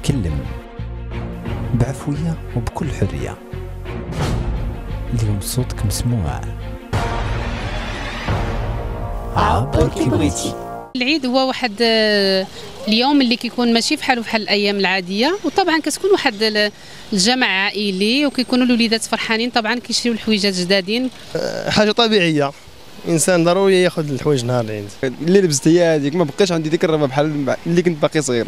يتكلم بعفوية وبكل حرية. اليوم صوتك مسموع. عبر كي بغيتي. العيد هو واحد اليوم اللي كيكون ماشي بحال الايام العاديه، وطبعا كتكون واحد الجمع عائلي وكيكونوا الوليدات فرحانين، طبعا كيشريو الحويجات جدادين. حاجه طبيعيه، انسان ضروري ياخذ الحوايج نهار العيد. اللي لبست هي هذيك، ما بقيتش عندي ديك الرغبه بحال اللي كنت باقي صغير.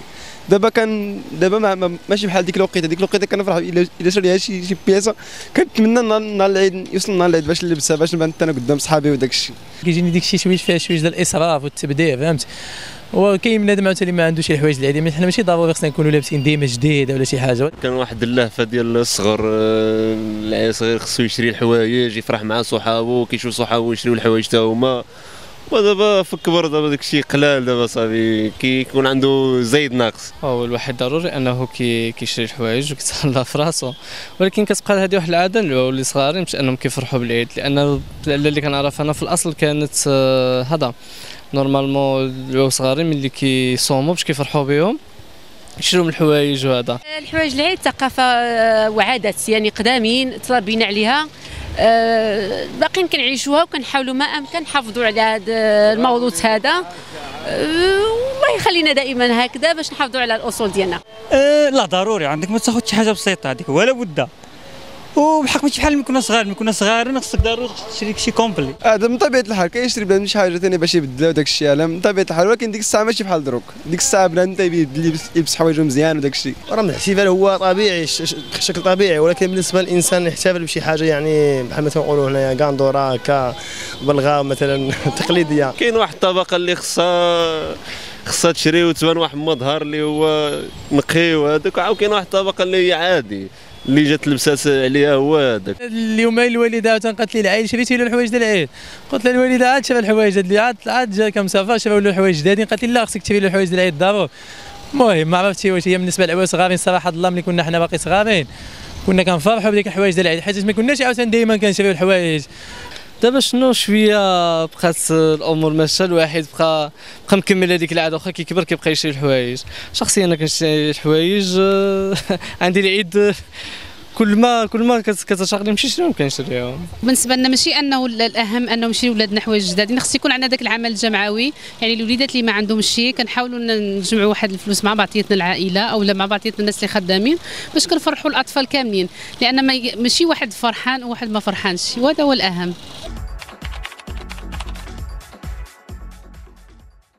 دابا ماشي بحال ديك الوقيته كنفرح الا شريها شي بياسه. كنتمنى نهار العيد يوصل نهار العيد باش نلبسها، باش نبان انا قدام صحابي وداك الشيء. كيجيني ديك الشيء شويه فيها شويه ديال الاسراف والتبذير، فهمت؟ وكاين بنادم عاوتاني ما عندوش الحوايج العاديه، حنا ماشي ضروري خصنا نكونوا لابسين ديما جديده ولا شي حاجه. كان واحد اللهفه ديال الصغر، العيال الصغير خصو يشري الحوايج، يفرح مع صحابو، كيشوف صحابو يشريو الحوايج حتى هما. ودابا في الكبر دابا داك الشيء قلال، دابا صافي كيكون عنده زايد ناقص. هو الواحد ضروري انه كيشري الحوايج وكيتهلا في راسو، ولكن كتبقى هذه واحد العاده اللي صغارين باش انهم كيفرحوا بالعيد، لان اللي كنعرف انا في الاصل كانت هذا نورمالمون اللي صغارين ملي كيصوموا باش كيفرحوا بهم يشريو من الحوايج. وهذا الحوايج العيد ثقافه وعادات يعني قدامين تربينا عليها، باقيين كنعيشوها وكنحاولوا ما امكن نحافظوا على هذا الموروث هذا. الله يخلينا دائما هكذا باش نحافظوا على الاصول ديالنا. لا ضروري عندك ما تاخذ شي حاجه بسيطه هذيك ولا بد، وبحق ماشي بحال ملي كنا صغارين خصك ضروري تشري شي كومبلي. هذا من طبيعه الحال، كيشري بنادم شي حاجه ثانيه باش يبدلها وداك الشيء، هذا من طبيعه الحال. ولكن ديك الساعه ماشي بحال دروك، ديك الساعه بنادم يلبس حوايجو مزيان وداك الشيء. راه من الاحتفال هو طبيعي، بشكل طبيعي، ولكن بالنسبه للانسان يحتفل بشي حاجه يعني بحال ما تنقولوا هنايا كاندورا كبلغه مثلا تقليديه. كاين واحد الطبقه اللي خصها تشري وتبان واحد مظهر اللي هو نقي وهذاك، وكاين واحد الطبقه اللي هي عادي اللي جات لبسات عليها هو هذاك. اليومين الوالده قالت لي العيد شريتي له الحوايج ديال العيد، قلت لها الوالده عاد شاف الحوايج اللي عاد جا كمسافه شافوا له الحوايج جدادين، قالت لي لا خصك تشري له الحوايج ديال العيد ضروري. المهم ما عرفتش واش هي بالنسبه للعوال صغارين، صراحه الله ملي كنا حنا باقي صغارين كنا كنفرحوا بديك الحوايج ديال العيد، حيت ما كناش عاوتاني دائما كنشريو الحوايج. دابا شنو شويه بقات الامور ماشيه، الواحد بقى مكمل هذيك العاده، واخا كيكبر كيبقى يشري الحوايج. شخصيا انا كنشري الحوايج عندي العيد كل ما كتشغل نمشي نشريهم كنشريهم. بالنسبه لنا ماشي انه الاهم انه نشريو ولادنا حوايج جدادين، خص يكون عندنا داك العمل الجمعوي، يعني الوليدات اللي ما عندهمش شي كنحاولوا نجمعوا واحد الفلوس مع بعضياتنا العائله اولا مع بعضياتنا الناس اللي خدامين باش كنفرحوا الاطفال كاملين، لان ماشي واحد فرحان وواحد ما فرحانش، وهذا هو الاهم.